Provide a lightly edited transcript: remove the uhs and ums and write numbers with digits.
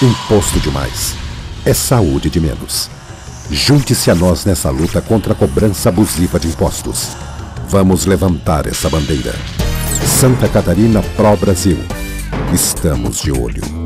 Imposto demais é saúde de menos. Junte-se a nós nessa luta contra a cobrança abusiva de impostos. Vamos levantar essa bandeira. Santa Catarina Pró Brasil. Estamos de olho.